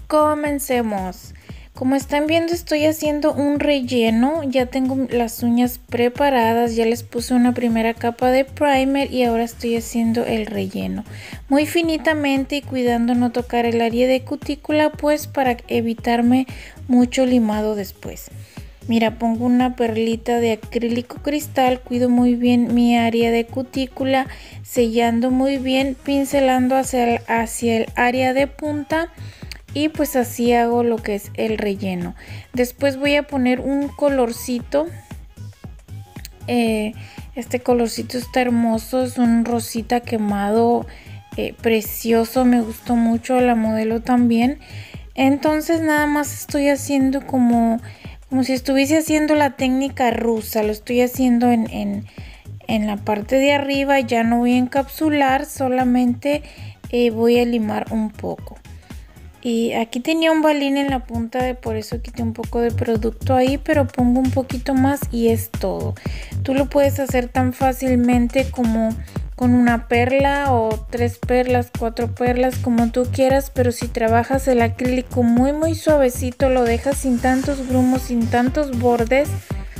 Comencemos. Como están viendo, estoy haciendo un relleno. Ya tengo las uñas preparadas, ya les puse una primera capa de primer y ahora estoy haciendo el relleno muy finitamente y cuidando no tocar el área de cutícula, pues para evitarme mucho limado después. Mira, pongo una perlita de acrílico cristal, cuido muy bien mi área de cutícula, sellando muy bien, pincelando hacia el área de punta. Y pues así hago lo que es el relleno. Después voy a poner un colorcito. Este colorcito está hermoso, es un rosita quemado precioso, me gustó mucho, la modelo también. Entonces nada más estoy haciendo como si estuviese haciendo la técnica rusa. Lo estoy haciendo en la parte de arriba. Ya no voy a encapsular, solamente voy a limar un poco. Y aquí tenía un balín en la punta, por eso quité un poco de producto ahí, pero pongo un poquito más y es todo. Tú lo puedes hacer tan fácilmente como con una perla o 3 perlas, 4 perlas, como tú quieras, pero si trabajas el acrílico muy suavecito, lo dejas sin tantos grumos, sin tantos bordes,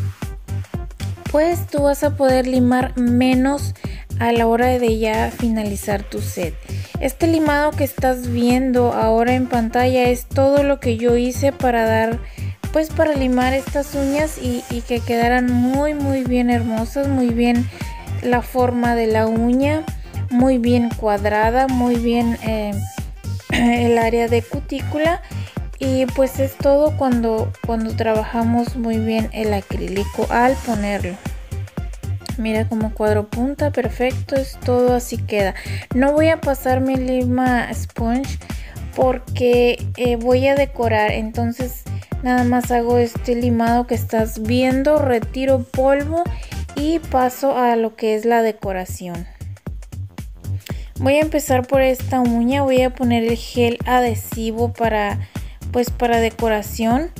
pues tú vas a poder limar menos a la hora de ya finalizar tu set. Este limado que estás viendo ahora en pantalla es todo lo que yo hice para limar estas uñas y que quedaran muy bien hermosas, muy bien la forma de la uña, muy bien cuadrada, muy bien el área de cutícula. Y pues es todo cuando trabajamos muy bien el acrílico al ponerlo. Mira como cuadro punta, perfecto, es todo, así queda. No voy a pasar mi lima sponge porque voy a decorar, entonces nada más hago este limado que estás viendo, retiro polvo y paso a lo que es la decoración. Voy a empezar por esta uña, voy a poner el gel adhesivo para decoración.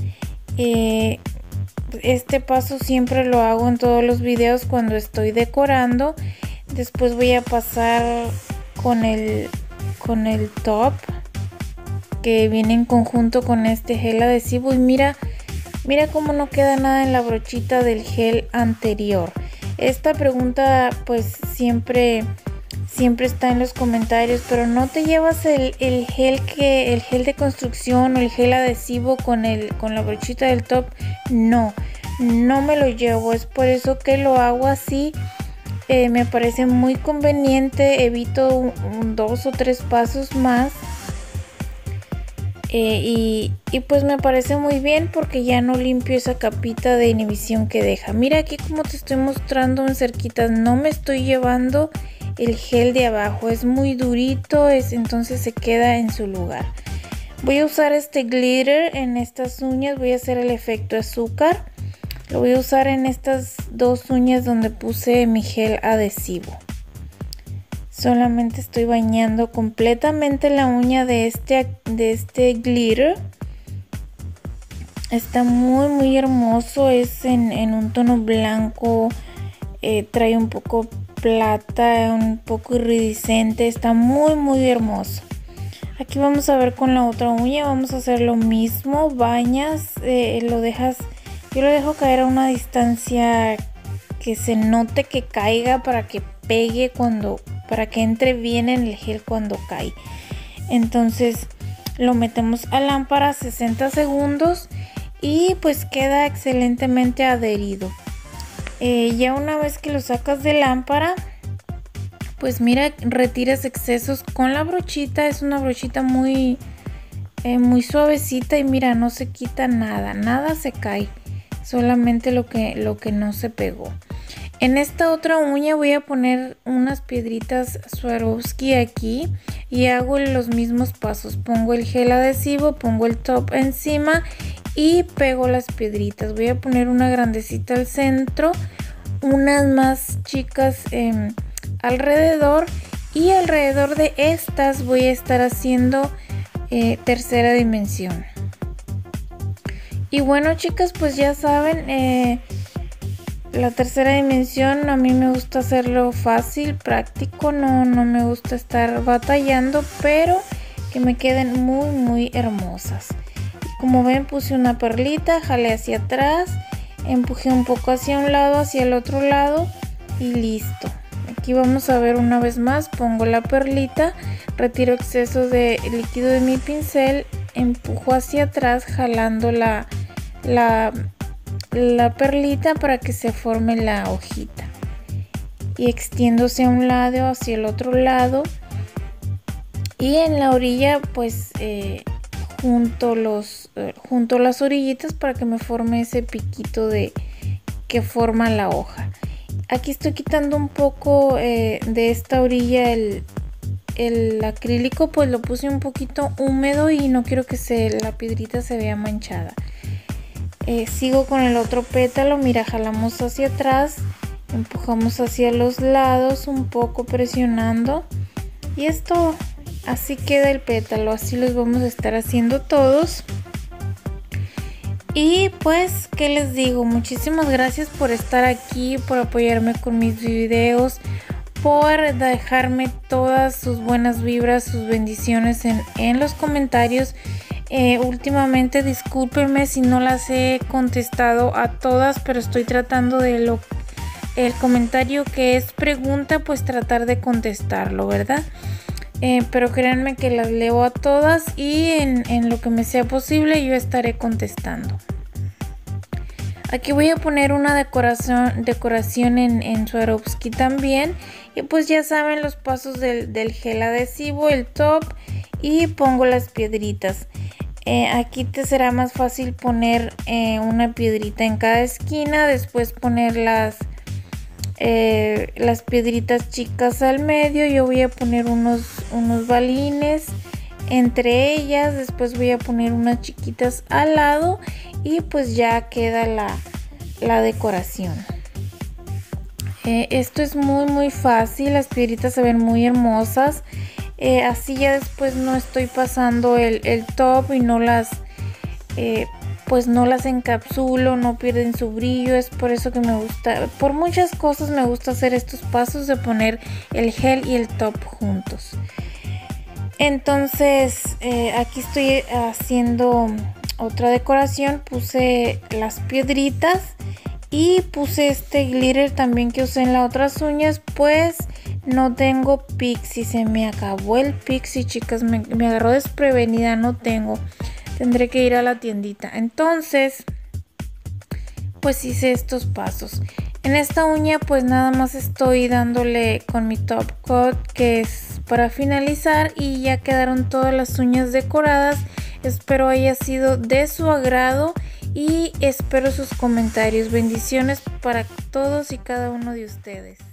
Este paso siempre lo hago en todos los videos cuando estoy decorando. Después voy a pasar con el top que viene en conjunto con este gel adhesivo. Y mira cómo no queda nada en la brochita del gel anterior. Esta pregunta pues siempre está en los comentarios, pero no te llevas el gel de construcción o el gel adhesivo con la brochita del top. No me lo llevo, es por eso que lo hago así. Me parece muy conveniente, evito 2 o 3 pasos más. Y pues me parece muy bien porque ya no limpio esa capita de inhibición que deja. Mira aquí como te estoy mostrando en cerquitas, no me estoy llevando el gel de abajo, es muy durito, entonces se queda en su lugar. Voy a usar este glitter en estas uñas, voy a hacer el efecto azúcar. Lo voy a usar en estas 2 uñas donde puse mi gel adhesivo. Solamente estoy bañando completamente la uña de este glitter. Está muy hermoso, es en un tono blanco, trae un poco plata, un poco iridiscente, está muy hermoso. Aquí vamos a ver con la otra uña, vamos a hacer lo mismo, bañas, yo lo dejo caer a una distancia que se note que caiga para que pegue para que entre bien en el gel cuando cae. Entonces lo metemos a lámpara 60 segundos y pues queda excelentemente adherido. Ya una vez que lo sacas de lámpara, pues mira, retiras excesos con la brochita. Es una brochita muy suavecita y mira, no se quita nada se cae, solamente lo que no se pegó. En esta otra uña voy a poner unas piedritas Swarovski aquí y hago los mismos pasos. Pongo el gel adhesivo, pongo el top encima y pego las piedritas. Voy a poner una grandecita al centro, unas más chicas alrededor, y alrededor de estas voy a estar haciendo tercera dimensión. Y bueno, chicas, pues ya saben, la tercera dimensión a mí me gusta hacerlo fácil, práctico, no me gusta estar batallando, pero que me queden muy hermosas. Como ven, puse una perlita, jalé hacia atrás, empujé un poco hacia un lado, hacia el otro lado y listo. Aquí vamos a ver una vez más, pongo la perlita, retiro exceso de líquido de mi pincel, empujo hacia atrás jalando la perlita para que se forme la hojita y extiendo hacia un lado, hacia el otro lado, y en la orilla pues junto las orillitas para que me forme ese piquito que forma la hoja. Aquí estoy quitando un poco de esta orilla el acrílico, pues lo puse un poquito húmedo y no quiero que la piedrita se vea manchada. Sigo con el otro pétalo, mira, jalamos hacia atrás, empujamos hacia los lados un poco presionando y esto, así queda el pétalo, así los vamos a estar haciendo todos. Y pues, ¿qué les digo? Muchísimas gracias por estar aquí, por apoyarme con mis videos, por dejarme todas sus buenas vibras, sus bendiciones en los comentarios. Últimamente discúlpenme si no las he contestado a todas, pero estoy tratando el comentario que es pregunta, pues tratar de contestarlo, ¿verdad? Pero créanme que las leo a todas y en lo que me sea posible yo estaré contestando. Aquí voy a poner una decoración en Swarovski también. Y pues ya saben los pasos del gel adhesivo, el top, y pongo las piedritas. Aquí te será más fácil poner una piedrita en cada esquina, después poner las piedritas chicas al medio. Yo voy a poner unos balines entre ellas, después voy a poner unas chiquitas al lado y pues ya queda la decoración. Esto es muy fácil, las piedritas se ven muy hermosas. Así ya después no estoy pasando el top y no las encapsulo, no pierden su brillo. Es por eso que me gusta, por muchas cosas me gusta hacer estos pasos de poner el gel y el top juntos. Entonces aquí estoy haciendo otra decoración, puse las piedritas y puse este glitter también que usé en las otras uñas, pues no tengo pixie, se me acabó el pixie, chicas, me agarró desprevenida, no tengo. Tendré que ir a la tiendita. Entonces, pues hice estos pasos. En esta uña, pues nada más estoy dándole con mi top coat, que es para finalizar, y ya quedaron todas las uñas decoradas. Espero haya sido de su agrado y espero sus comentarios. Bendiciones para todos y cada uno de ustedes.